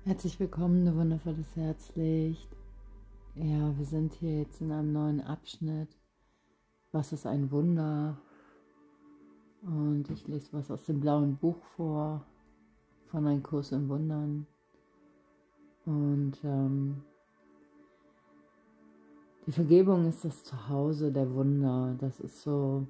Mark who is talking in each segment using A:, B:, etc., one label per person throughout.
A: Herzlich willkommen, du wundervolles Herzlicht. Ja, wir sind hier jetzt in einem neuen Abschnitt. Was ist ein Wunder? Und ich lese was aus dem blauen Buch vor, von Ein Kurs in Wundern. Und die Vergebung ist das Zuhause der Wunder. Das ist so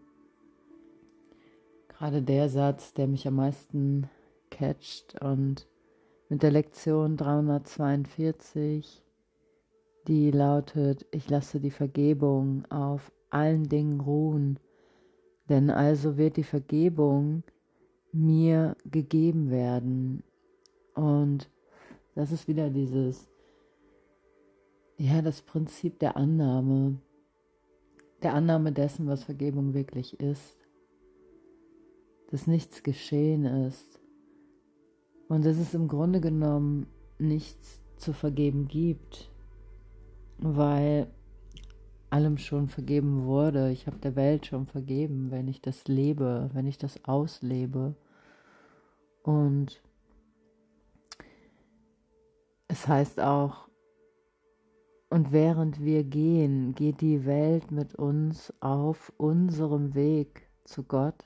A: gerade der Satz, der mich am meisten catcht. Und mit der Lektion 342, die lautet: Ich lasse die Vergebung auf allen Dingen ruhen, denn also wird die Vergebung mir gegeben werden. Und das ist wieder das Prinzip der Annahme dessen, was Vergebung wirklich ist, dass nichts geschehen ist und dass es im Grunde genommen nichts zu vergeben gibt, weil allem schon vergeben wurde. Ich habe der Welt schon vergeben, wenn ich das lebe, wenn ich das auslebe. Und es heißt auch, und während wir gehen, geht die Welt mit uns auf unserem Weg zu Gott.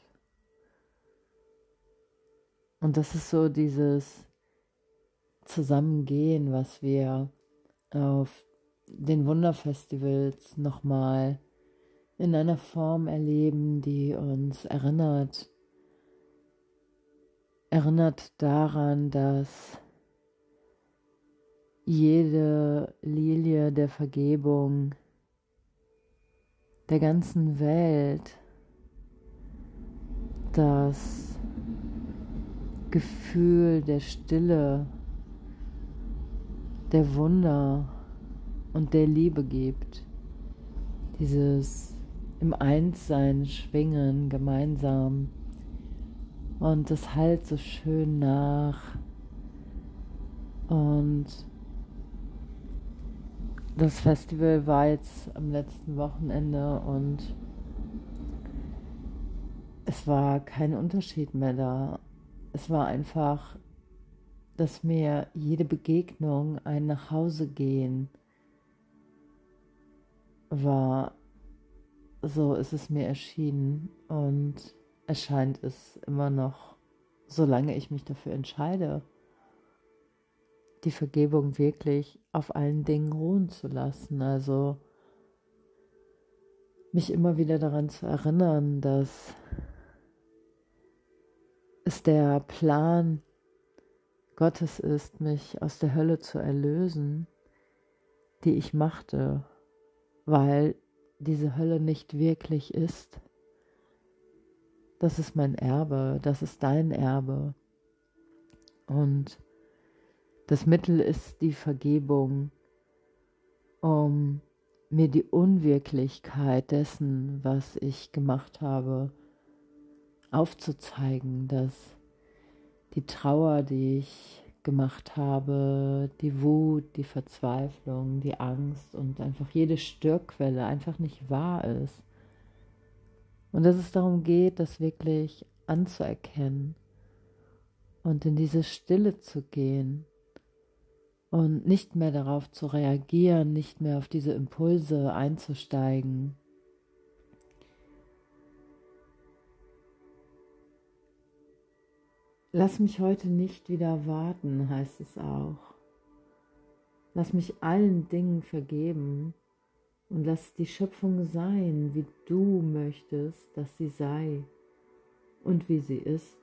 A: Und das ist so dieses Zusammengehen, was wir auf den Wunderfestivals nochmal in einer Form erleben, die uns erinnert daran, dass jede Lilie der Vergebung der ganzen Welt das Gefühl der Stille, der Wunder und der Liebe gibt. Dieses im Einssein schwingen gemeinsam. Und das hallt so schön nach. Und das Festival war jetzt am letzten Wochenende und es war kein Unterschied mehr da. Es war einfach, dass mir jede Begegnung, ein Nachhausegehen war, so ist es mir erschienen und erscheint es immer noch, solange ich mich dafür entscheide, die Vergebung wirklich auf allen Dingen ruhen zu lassen. Also mich immer wieder daran zu erinnern, dass es der Plan Gottes ist, mich aus der Hölle zu erlösen, die ich machte, weil diese Hölle nicht wirklich ist. Das ist mein Erbe, das ist dein Erbe. Und das Mittel ist die Vergebung, um mir die Unwirklichkeit dessen, was ich gemacht habe, aufzuzeigen, dass die Trauer, die ich gemacht habe, die Wut, die Verzweiflung, die Angst und einfach jede Störquelle einfach nicht wahr ist. Und dass es darum geht, das wirklich anzuerkennen und in diese Stille zu gehen und nicht mehr darauf zu reagieren, nicht mehr auf diese Impulse einzusteigen. Lass mich heute nicht wieder warten, heißt es auch. Lass mich allen Dingen vergeben und lass die Schöpfung sein, wie du möchtest, dass sie sei und wie sie ist.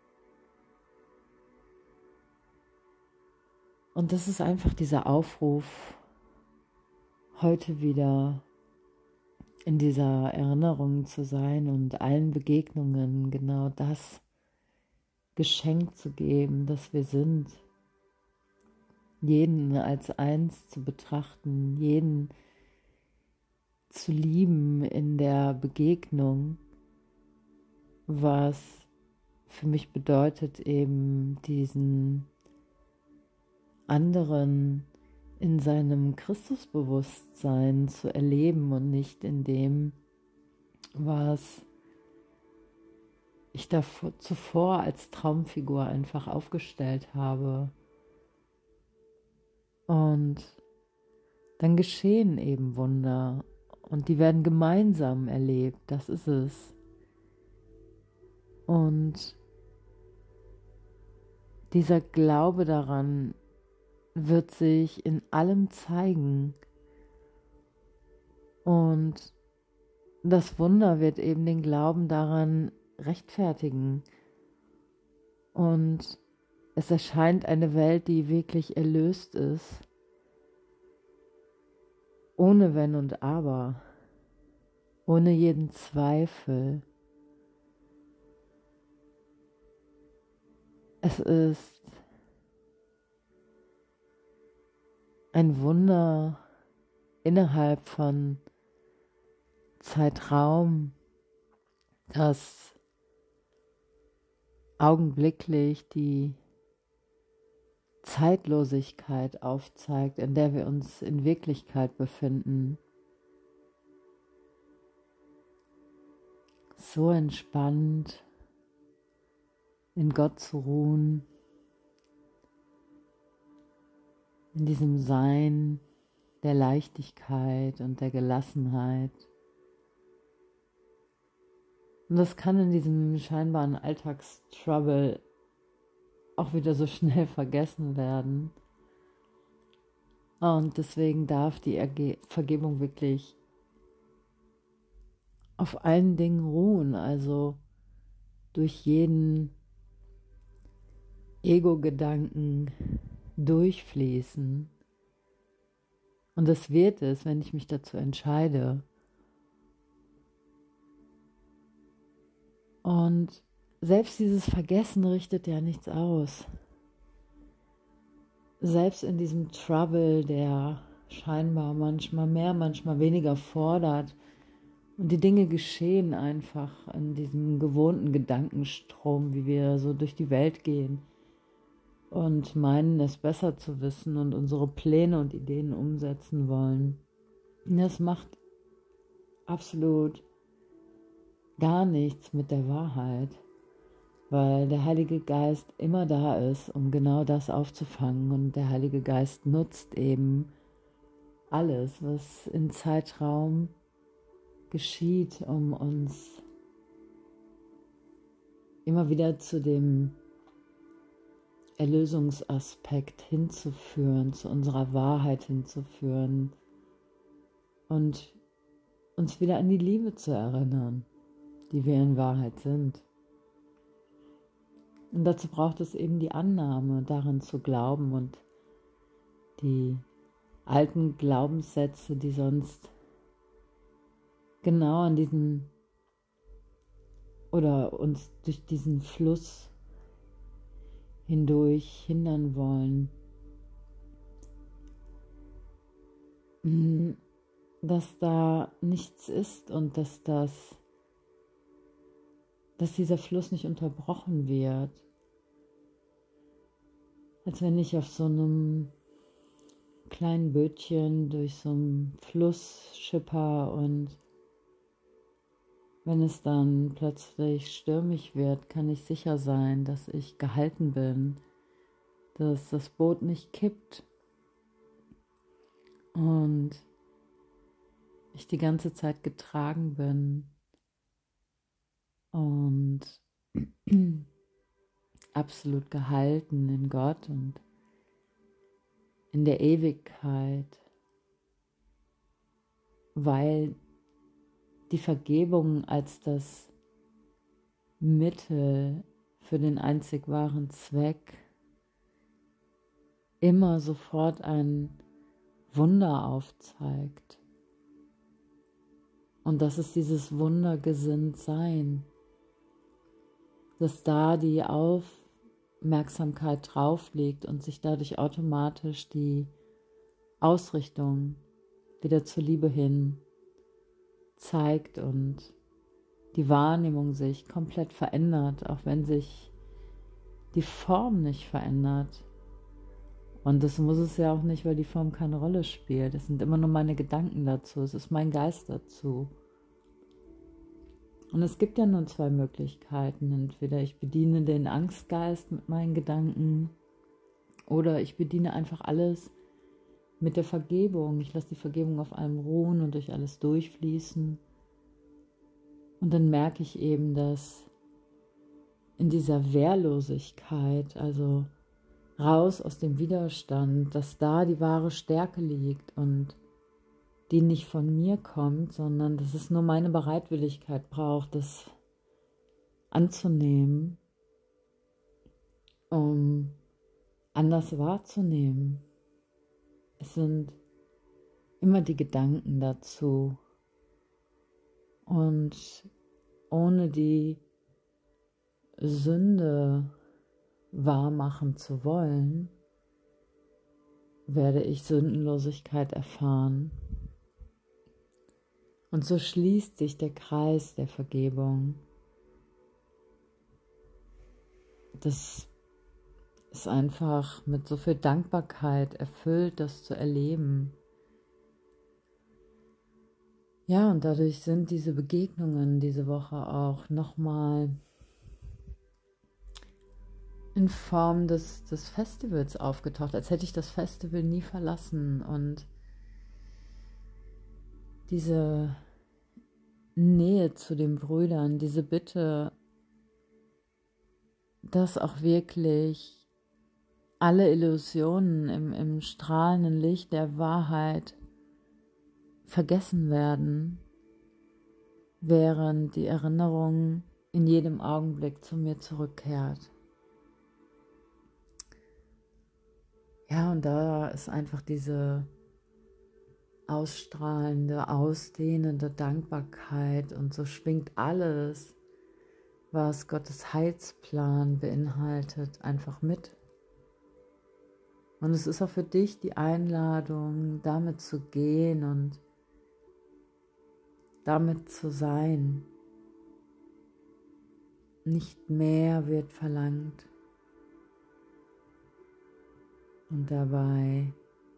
A: Und das ist einfach dieser Aufruf, heute wieder in dieser Erinnerung zu sein und allen Begegnungen genau das Geschenk zu geben, dass wir sind. Jeden als eins zu betrachten, jeden zu lieben in der Begegnung, was für mich bedeutet, eben diesen anderen in seinem Christusbewusstsein zu erleben und nicht in dem, was ich da zuvor als Traumfigur einfach aufgestellt habe. Und dann geschehen eben Wunder und die werden gemeinsam erlebt, das ist es. Und dieser Glaube daran wird sich in allem zeigen und das Wunder wird eben den Glauben daran rechtfertigen und es erscheint eine Welt, die wirklich erlöst ist, ohne Wenn und Aber, ohne jeden Zweifel. Es ist ein Wunder innerhalb von Zeitraum, das augenblicklich die Zeitlosigkeit aufzeigt, in der wir uns in Wirklichkeit befinden. So entspannt in Gott zu ruhen, in diesem Sein der Leichtigkeit und der Gelassenheit. Und das kann in diesem scheinbaren Alltagstrouble auch wieder so schnell vergessen werden. Und deswegen darf die Vergebung wirklich auf allen Dingen ruhen, also durch jeden Ego-Gedanken durchfließen. Und das wird es, wenn ich mich dazu entscheide. Und selbst dieses Vergessen richtet ja nichts aus. Selbst in diesem Trouble, der scheinbar manchmal mehr, manchmal weniger fordert und die Dinge geschehen einfach in diesem gewohnten Gedankenstrom, wie wir so durch die Welt gehen und meinen, es besser zu wissen und unsere Pläne und Ideen umsetzen wollen. Das macht absolut gar nichts mit der Wahrheit, weil der Heilige Geist immer da ist, um genau das aufzufangen, und der Heilige Geist nutzt eben alles, was in Zeitraum geschieht, um uns immer wieder zu dem Erlösungsaspekt hinzuführen, zu unserer Wahrheit hinzuführen und uns wieder an die Liebe zu erinnern, die wir in Wahrheit sind. Und dazu braucht es eben die Annahme, daran zu glauben und die alten Glaubenssätze, die sonst genau an diesen oder uns durch diesen Fluss hindurch hindern wollen, dass da nichts ist und dass dieser Fluss nicht unterbrochen wird. Als wenn ich auf so einem kleinen Bötchen durch so einen Fluss schipper und wenn es dann plötzlich stürmisch wird, kann ich sicher sein, dass ich gehalten bin, dass das Boot nicht kippt und ich die ganze Zeit getragen bin und absolut gehalten in Gott und in der Ewigkeit, weil die Vergebung als das Mittel für den einzig wahren Zweck immer sofort ein Wunder aufzeigt. Und das ist dieses Wundergesinntsein, dass da die Aufmerksamkeit drauf liegt und sich dadurch automatisch die Ausrichtung wieder zur Liebe hin zeigt und die Wahrnehmung sich komplett verändert, auch wenn sich die Form nicht verändert. Und das muss es ja auch nicht, weil die Form keine Rolle spielt. Es sind immer nur meine Gedanken dazu, es ist mein Geist dazu. Und es gibt ja nur zwei Möglichkeiten. Entweder ich bediene den Angstgeist mit meinen Gedanken oder ich bediene einfach alles, mit der Vergebung. Ich lasse die Vergebung auf allem ruhen und durch alles durchfließen. Und dann merke ich eben, dass in dieser Wehrlosigkeit, also raus aus dem Widerstand, dass da die wahre Stärke liegt und die nicht von mir kommt, sondern dass es nur meine Bereitwilligkeit braucht, das anzunehmen, um anders wahrzunehmen. Es sind immer die Gedanken dazu und ohne die Sünde wahrmachen zu wollen, werde ich Sündenlosigkeit erfahren. Und so schließt sich der Kreis der Vergebung. Das ist einfach mit so viel Dankbarkeit erfüllt, das zu erleben. Ja, und dadurch sind diese Begegnungen diese Woche auch nochmal in Form des Festivals aufgetaucht, als hätte ich das Festival nie verlassen. Und diese Nähe zu den Brüdern, diese Bitte, dass auch wirklich alle Illusionen im strahlenden Licht der Wahrheit vergessen werden, während die Erinnerung in jedem Augenblick zu mir zurückkehrt. Ja, und da ist einfach diese ausstrahlende, ausdehnende Dankbarkeit und so schwingt alles, was Gottes Heilsplan beinhaltet, einfach mit. Und es ist auch für dich die Einladung, damit zu gehen und damit zu sein. Nicht mehr wird verlangt. Und dabei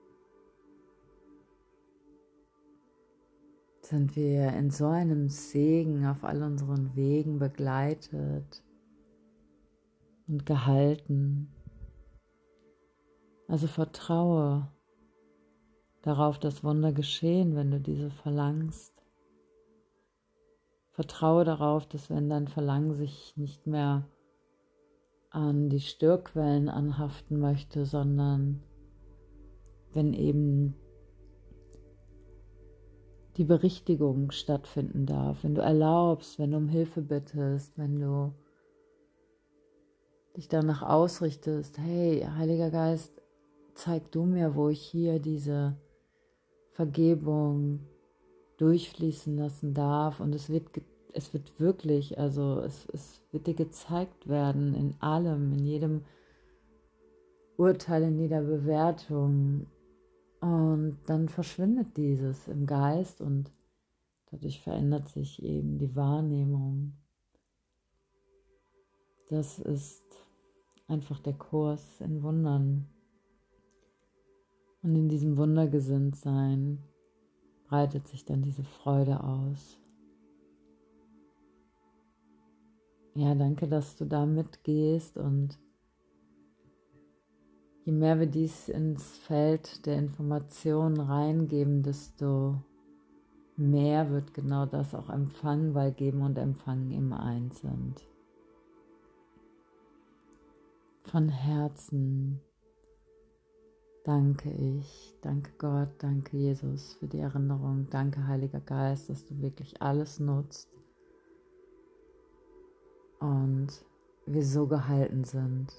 A: sind wir in so einem Segen auf all unseren Wegen begleitet und gehalten. Also vertraue darauf, dass Wunder geschehen, wenn du diese verlangst. Vertraue darauf, dass wenn dein Verlangen sich nicht mehr an die Störquellen anhaften möchte, sondern wenn eben die Berichtigung stattfinden darf, wenn du erlaubst, wenn du um Hilfe bittest, wenn du dich danach ausrichtest, hey, Heiliger Geist, zeig du mir, wo ich hier diese Vergebung durchfließen lassen darf und es wird wirklich, also es wird dir gezeigt werden in allem, in jedem Urteil, in jeder Bewertung und dann verschwindet dieses im Geist und dadurch verändert sich eben die Wahrnehmung. Das ist einfach der Kurs in Wundern. Und in diesem Wundergesinntsein breitet sich dann diese Freude aus. Ja, danke, dass du da mitgehst und je mehr wir dies ins Feld der Informationen reingeben, desto mehr wird genau das auch empfangen, weil Geben und Empfangen immer eins sind. Von Herzen danke ich, danke Gott, danke Jesus für die Erinnerung, danke Heiliger Geist, dass du wirklich alles nutzt und wir so gehalten sind.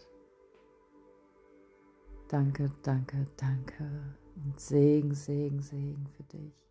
A: Danke, danke, danke und Segen, Segen, Segen für dich.